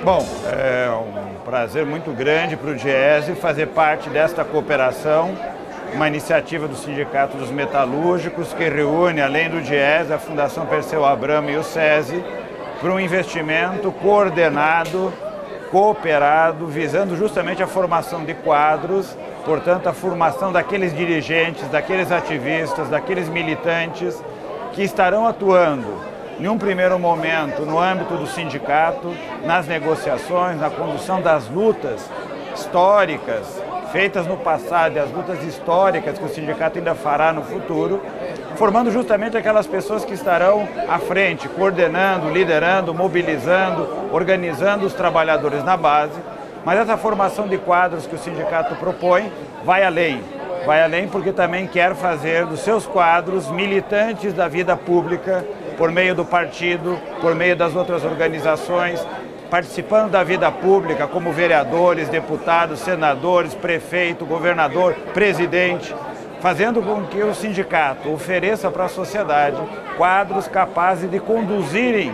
Bom, é um prazer muito grande para o Diese fazer parte desta cooperação, uma iniciativa do Sindicato dos Metalúrgicos que reúne, além do Diese, a Fundação Perseu Abramo e o SESI, para um investimento coordenado, cooperado, visando justamente a formação de quadros, portanto a formação daqueles dirigentes, daqueles ativistas, daqueles militantes que estarão atuando em um primeiro momento no âmbito do sindicato, nas negociações, na condução das lutas históricas feitas no passado e as lutas históricas que o sindicato ainda fará no futuro, formando justamente aquelas pessoas que estarão à frente, coordenando, liderando, mobilizando, organizando os trabalhadores na base. Mas essa formação de quadros que o sindicato propõe vai além porque também quer fazer dos seus quadros militantes da vida pública, por meio do partido, por meio das outras organizações, participando da vida pública como vereadores, deputados, senadores, prefeito, governador, presidente, fazendo com que o sindicato ofereça para a sociedade quadros capazes de conduzirem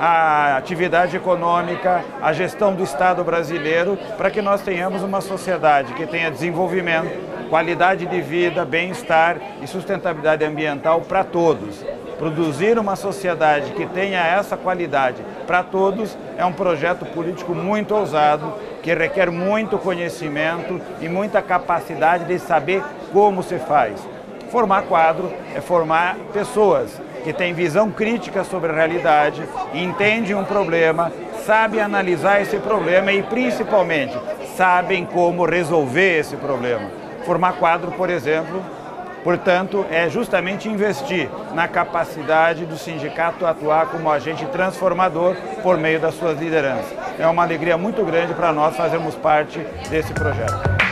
a atividade econômica, a gestão do Estado brasileiro, para que nós tenhamos uma sociedade que tenha desenvolvimento, qualidade de vida, bem-estar e sustentabilidade ambiental para todos. Produzir uma sociedade que tenha essa qualidade para todos é um projeto político muito ousado, que requer muito conhecimento e muita capacidade de saber como se faz. Formar quadro é formar pessoas que têm visão crítica sobre a realidade, entendem um problema, sabem analisar esse problema e, principalmente, sabem como resolver esse problema. Formar quadro, por exemplo, portanto, é justamente investir na capacidade do sindicato atuar como agente transformador por meio das suas lideranças. É uma alegria muito grande para nós fazermos parte desse projeto.